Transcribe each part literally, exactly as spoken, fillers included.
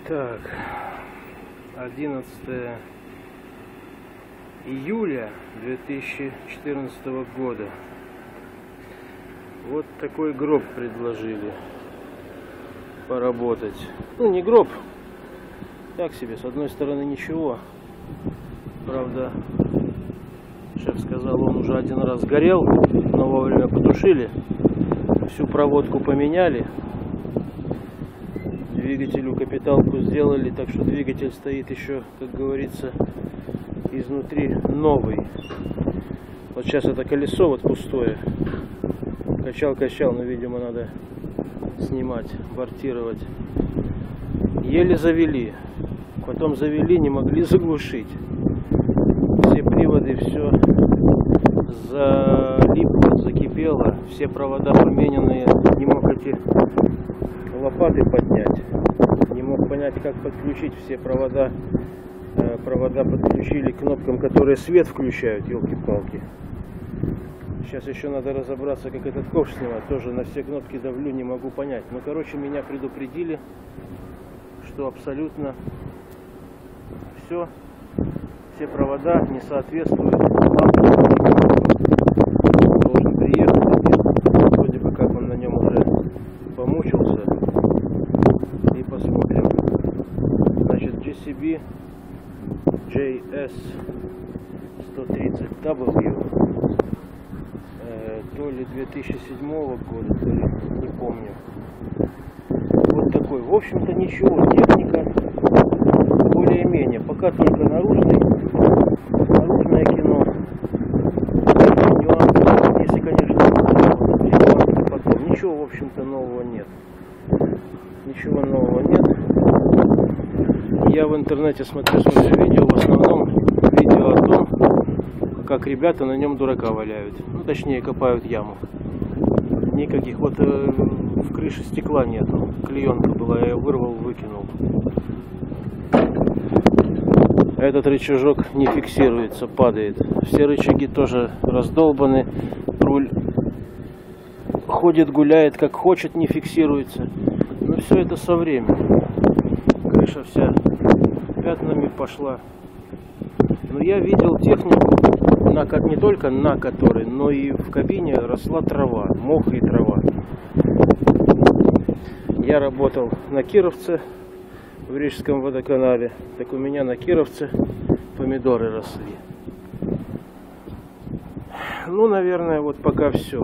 Так, одиннадцатое июля две тысячи четырнадцатого года. Вот такой гроб предложили поработать. Ну, не гроб, так себе, с одной стороны ничего. Правда, шеф сказал, он уже один раз горел, но вовремя потушили, всю проводку поменяли. Двигателю капиталку сделали, так что двигатель стоит еще, как говорится, изнутри новый. Вот сейчас это колесо вот пустое. Качал-качал, но, видимо, надо снимать, бортировать. Еле завели. Потом завели, не могли заглушить. Все приводы, все залипло, закипело. Все провода помененные. Не мог эти лопаты поднять. Не мог понять, как подключить все провода. Провода подключили к кнопкам, которые свет включают, елки-палки. Сейчас еще надо разобраться, как этот ковш снимать. Тоже на все кнопки давлю, не могу понять. Ну, короче, меня предупредили, что абсолютно все, все провода не соответствуют. Должен приехать. Вроде бы как он на нем уже помучился. И посмотрим. Значит, джи си би джей эс сто тридцать дабл ю. То ли две тысячи седьмого года, то ли не помню. Вот такой. В общем-то ничего, техника более-менее. Пока только наружный, наружное кино. Нюансы, если, конечно, нюансы потом. Ничего, в общем-то, нового нет. Ничего нового нет. Я в интернете смотрю, смотрю видео, в основном видео о том, как ребята на нем дурака валяют. Ну, точнее, копают яму. Никаких. Вот э, в крыше стекла нету. Клеенка была, я ее вырвал, выкинул. Этот рычажок не фиксируется, падает. Все рычаги тоже раздолбаны. Руль ходит, гуляет как хочет, не фиксируется. Но все это со временем. Крыша вся пятнами пошла. Но я видел технику, на, не только на которой, но и в кабине росла трава, мох и трава. Я работал на Кировце, в Рижском водоканале. Так у меня на Кировце помидоры росли. Ну, наверное, вот пока все.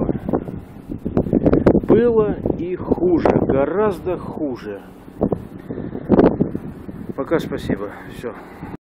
Было и хуже, гораздо хуже. Пока спасибо. Все.